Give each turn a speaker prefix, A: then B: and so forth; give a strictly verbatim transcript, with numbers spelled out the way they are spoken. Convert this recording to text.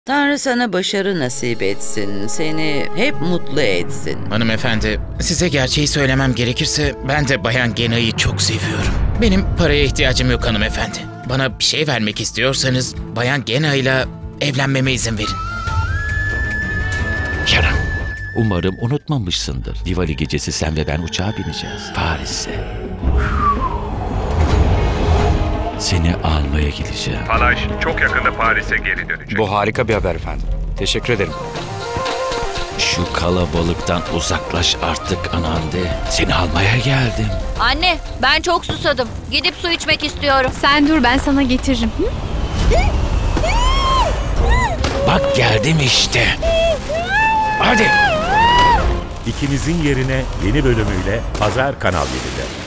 A: Tanrı sana başarı nasip etsin, seni hep mutlu etsin.
B: Hanımefendi, size gerçeği söylemem gerekirse ben de Bayan Gena'yı çok seviyorum. Benim paraya ihtiyacım yok hanımefendi. Bana bir şey vermek istiyorsanız Bayan Gena ile evlenmeme izin verin.
C: Kerem, umarım unutmamışsındır. Diwali gecesi sen ve ben uçağa bineceğiz. Paris'e. Seni almaya gideceğim.
D: Palaş çok yakında Paris'e geri dönecek.
E: Bu harika bir haber efendim. Teşekkür ederim.
C: Şu kalabalıktan uzaklaş artık Anande. Seni almaya geldim.
F: Anne, ben çok susadım. Gidip su içmek istiyorum.
G: Sen dur, ben sana getiririm. Hı?
C: Bak geldim işte. Hadi.
H: İkimizin Yerine yeni bölümüyle Pazar Kanal yedide.